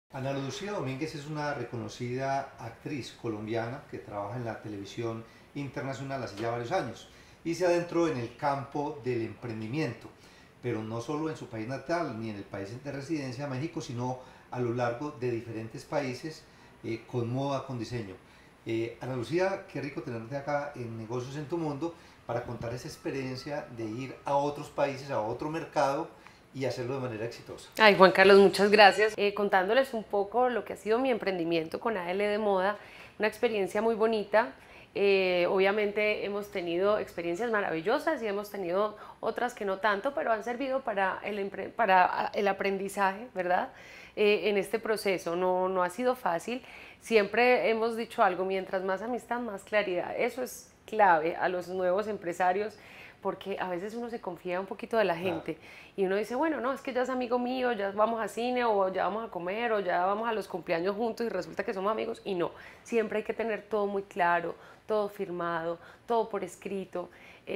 Ana Lucía Domínguez es una reconocida actriz colombiana que trabaja en la televisión internacional hace ya varios años y se adentró en el campo del emprendimiento, pero no solo en su país natal ni en el país de residencia, México, sino a lo largo de diferentes países con moda, con diseño. Ana Lucía, qué rico tenerte acá en Negocios en tu Mundo para contar esa experiencia de ir a otros países, a otro mercado y hacerlo de manera exitosa. Ay, Juan Carlos, muchas gracias. Contándoles un poco lo que ha sido mi emprendimiento con AL de Moda, una experiencia muy bonita. Obviamente hemos tenido experiencias maravillosas y hemos tenido otras que no tanto, pero han servido para el aprendizaje, ¿verdad? En este proceso no ha sido fácil. Siempre hemos dicho algo, mientras más amistad, más claridad. Eso es clave a los nuevos empresarios, porque a veces uno se confía un poquito de la gente y uno dice, bueno, no, es que ya es amigo mío, ya vamos a cine o ya vamos a comer o ya vamos a los cumpleaños juntos y resulta que somos amigos, y no, siempre hay que tener todo muy claro, todo firmado, todo por escrito.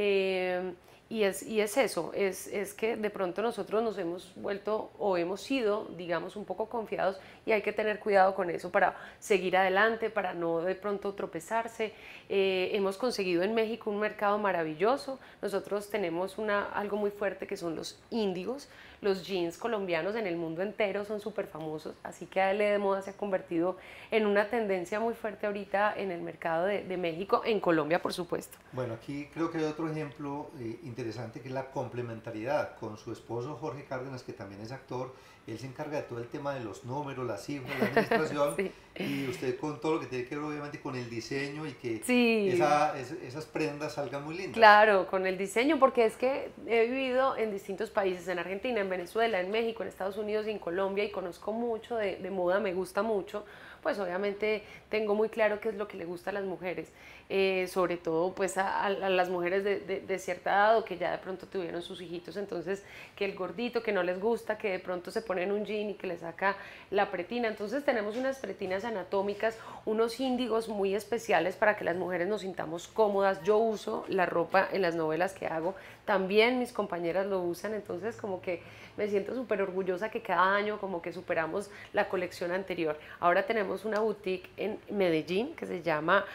Y es eso, es que de pronto nosotros nos hemos vuelto o hemos sido, digamos, un poco confiados, y hay que tener cuidado con eso para seguir adelante, para no de pronto tropezarse. Hemos conseguido en México un mercado maravilloso. Nosotros tenemos algo muy fuerte que son los índigos. Los jeans colombianos en el mundo entero son súper famosos, así que AL de Moda se ha convertido en una tendencia muy fuerte ahorita en el mercado de México, en Colombia por supuesto. Bueno, aquí creo que hay otro ejemplo interesante que es la complementariedad con su esposo Jorge Cárdenas, que también es actor. Él se encarga de todo el tema de los números, las cifras, la administración, Sí. y usted con todo lo que tiene que ver obviamente con el diseño y que Sí, esas prendas salgan muy lindas. claro, con el diseño, porque es que he vivido en distintos países, en Argentina, en Venezuela, en México, en Estados Unidos y en Colombia, y conozco mucho de moda, me gusta mucho. Pues obviamente tengo muy claro qué es lo que le gusta a las mujeres, sobre todo pues a las mujeres de cierta edad o que ya de pronto tuvieron sus hijitos. Entonces, que el gordito que no les gusta, que de pronto se ponen un jean y que le saca la pretina. Entonces tenemos unas pretinas anatómicas, unos índigos muy especiales para que las mujeres nos sintamos cómodas. Yo uso la ropa en las novelas que hago, también mis compañeras lo usan, entonces como que me siento súper orgullosa que cada año como que superamos la colección anterior. Ahora tenemos una boutique en Medellín que se llama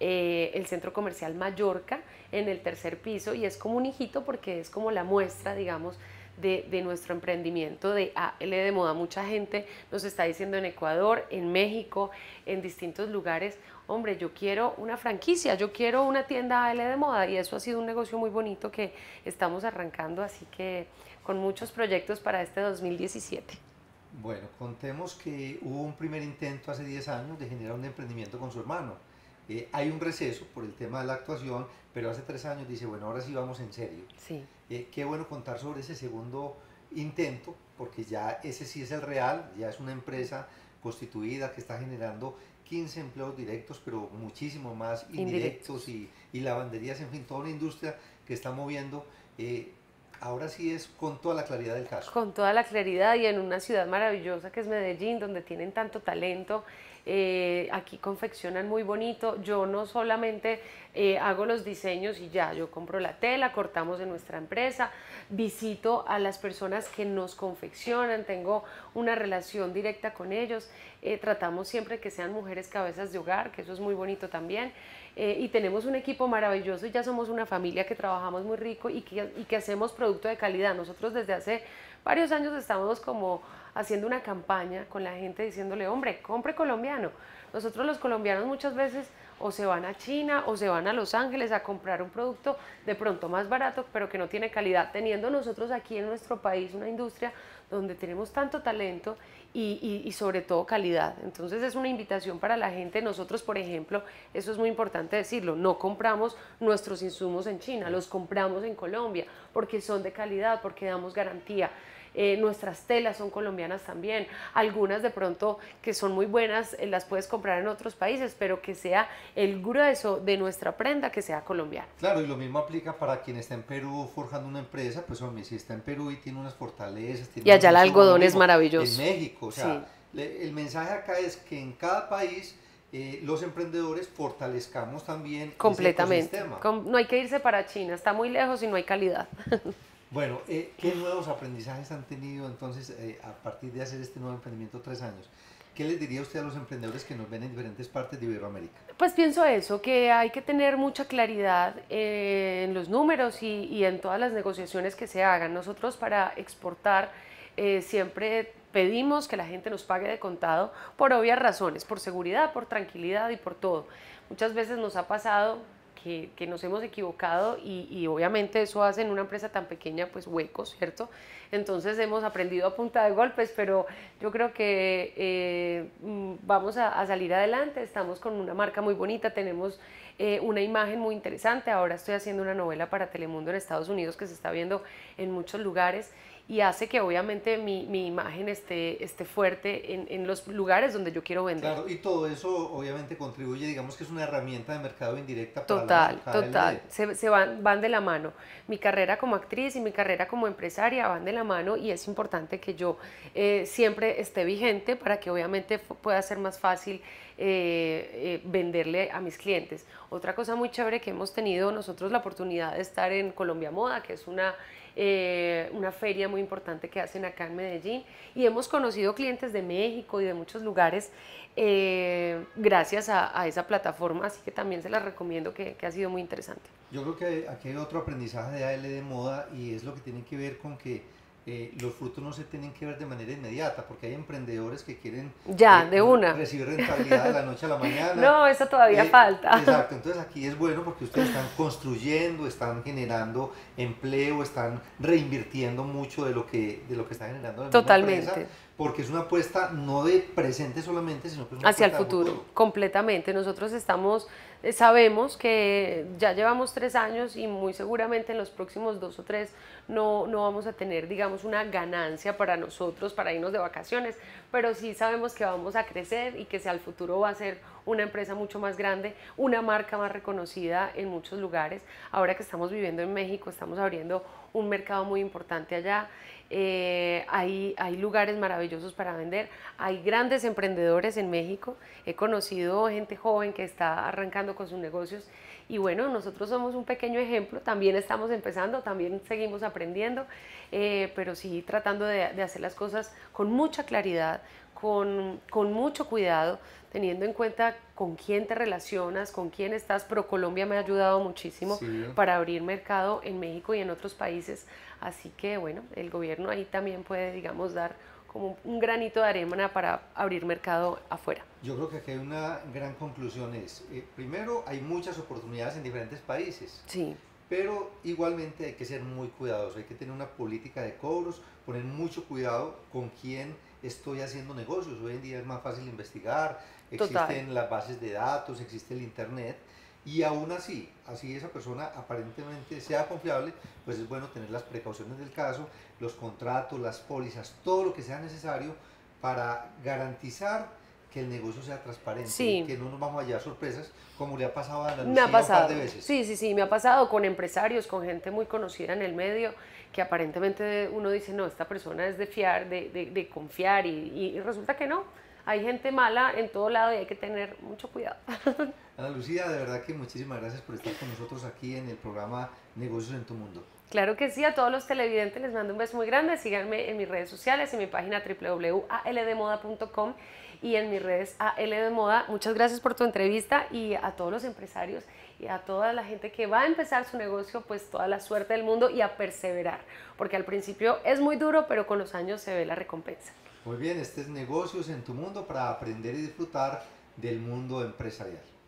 el Centro Comercial Mallorca, en el tercer piso, y es como un hijito porque es como la muestra, digamos, de nuestro emprendimiento de AL de Moda. Mucha gente nos está diciendo en Ecuador, en México, en distintos lugares, hombre, yo quiero una franquicia, yo quiero una tienda AL de Moda, y eso ha sido un negocio muy bonito que estamos arrancando, así que con muchos proyectos para este 2017. Bueno, contemos que hubo un primer intento hace 10 años de generar un emprendimiento con su hermano. Hay un receso por el tema de la actuación, pero hace 3 años dice, bueno, ahora sí vamos en serio. Sí. Qué bueno contar sobre ese segundo intento, porque ya ese sí es el real, ya es una empresa constituida que está generando 15 empleos directos, pero muchísimo más indirectos Indirectos. y lavanderías, en fin, toda una industria que está moviendo. Ahora sí es con toda la claridad del caso. Con toda la claridad, y en una ciudad maravillosa que es Medellín, donde tienen tanto talento. Aquí confeccionan muy bonito. Yo no solamente hago los diseños y ya, yo compro la tela, cortamos en nuestra empresa, visito a las personas que nos confeccionan, tengo una relación directa con ellos. Tratamos siempre que sean mujeres cabezas de hogar, que eso es muy bonito también. Y tenemos un equipo maravilloso y ya somos una familia que trabajamos muy rico y que hacemos producto de calidad. Nosotros desde hace varios años estamos como haciendo una campaña con la gente diciéndole, hombre, compre colombiano. Nosotros los colombianos muchas veces o se van a China o se van a Los Ángeles a comprar un producto de pronto más barato, pero que no tiene calidad, teniendo nosotros aquí en nuestro país una industria donde tenemos tanto talento y sobre todo calidad. Entonces es una invitación para la gente. Nosotros, por ejemplo, eso es muy importante decirlo, no compramos nuestros insumos en China, los compramos en Colombia porque son de calidad, porque damos garantía. Nuestras telas son colombianas también, algunas de pronto que son muy buenas las puedes comprar en otros países, pero que sea el grueso de nuestra prenda, que sea colombiano. Claro, y lo mismo aplica para quien está en Perú forjando una empresa, pues hombre, si está en Perú y tiene unas fortalezas, tiene Y unos allá el insumos, lo algodón es mismo en maravilloso. México, o Sí. sea, el mensaje acá es que en cada país los emprendedores fortalezcamos también ese Completamente. ecosistema. No hay que irse para China, está muy lejos y no hay calidad. Bueno, ¿qué nuevos aprendizajes han tenido entonces a partir de hacer este nuevo emprendimiento 3 años? ¿Qué les diría usted a los emprendedores que nos ven en diferentes partes de Iberoamérica? Pues pienso eso, que hay que tener mucha claridad en los números y en todas las negociaciones que se hagan. Nosotros para exportar siempre pedimos que la gente nos pague de contado por obvias razones, por seguridad, por tranquilidad y por todo. Muchas veces nos ha pasado que nos hemos equivocado y obviamente eso hace en una empresa tan pequeña pues huecos, ¿cierto? Entonces hemos aprendido a punta de golpes, pero yo creo que vamos a salir adelante, estamos con una marca muy bonita, tenemos una imagen muy interesante, ahora estoy haciendo una novela para Telemundo en Estados Unidos que se está viendo en muchos lugares y hace que obviamente mi imagen esté fuerte en los lugares donde yo quiero vender. Claro, y todo eso obviamente contribuye, digamos que es una herramienta de mercado indirecta para Total, la total, ALD. se van de la mano. Mi carrera como actriz y mi carrera como empresaria van de la mano y es importante que yo siempre esté vigente para que obviamente pueda ser más fácil venderle a mis clientes. Otra cosa muy chévere que hemos tenido nosotros la oportunidad de estar en Colombia Moda, que es una feria muy importante que hacen acá en Medellín y hemos conocido clientes de México y de muchos lugares gracias a esa plataforma, así que también se las recomiendo que ha sido muy interesante. Yo creo que aquí hay otro aprendizaje de ALD Moda y es lo que tiene que ver con que los frutos no se tienen que ver de manera inmediata, porque hay emprendedores que quieren ya, de una. recibir rentabilidad de la noche a la mañana. No, eso todavía falta. Exacto, entonces aquí es bueno porque ustedes están construyendo, están generando empleo, están reinvirtiendo mucho de lo que está generando la Totalmente. empresa, porque es una apuesta no de presente solamente, sino que es una hacia el apuesta futuro, completamente. Nosotros sabemos que ya llevamos 3 años y muy seguramente en los próximos 2 o 3 no vamos a tener, digamos, una ganancia para nosotros, para irnos de vacaciones, pero sí sabemos que vamos a crecer y que hacia el futuro va a ser una empresa mucho más grande, una marca más reconocida en muchos lugares. Ahora que estamos viviendo en México, estamos abriendo un mercado muy importante allá. Hay lugares maravillosos para vender, hay grandes emprendedores en México, he conocido gente joven que está arrancando con sus negocios y bueno, nosotros somos un pequeño ejemplo, también estamos empezando, también seguimos aprendiendo, pero sí tratando de hacer las cosas con mucha claridad, con mucho cuidado, teniendo en cuenta con quién te relacionas, con quién estás. ProColombia me ha ayudado muchísimo para abrir mercado en México y en otros países, así que bueno, el gobierno ahí también puede, digamos, dar como un granito de arena para abrir mercado afuera. Yo creo que aquí hay una gran conclusión, primero hay muchas oportunidades en diferentes países, sí, pero igualmente hay que ser muy cuidadosos, hay que tener una política de cobros, poner mucho cuidado con quién estoy haciendo negocios. Hoy en día es más fácil investigar, existen las bases de datos, existe el internet, y aún así esa persona aparentemente sea confiable, pues es bueno tener las precauciones del caso, los contratos, las pólizas, todo lo que sea necesario para garantizar que el negocio sea transparente, que no nos vamos a llevar sorpresas, como le ha pasado a Ana Lucía un par de veces. Sí, me ha pasado con empresarios, con gente muy conocida en el medio, que aparentemente uno dice, no, esta persona es de fiar, de confiar, y resulta que no. Hay gente mala en todo lado y hay que tener mucho cuidado. Ana Lucía, de verdad que muchísimas gracias por estar con nosotros aquí en el programa Negocios en tu Mundo. Claro que sí, a todos los televidentes les mando un beso muy grande, síganme en mis redes sociales, en mi página www.aldmoda.com y en mis redes ALDmoda. Muchas gracias por tu entrevista y a todos los empresarios y a toda la gente que va a empezar su negocio, pues toda la suerte del mundo y a perseverar, porque al principio es muy duro, pero con los años se ve la recompensa. Muy bien, este es Negocios en tu Mundo para aprender y disfrutar del mundo empresarial.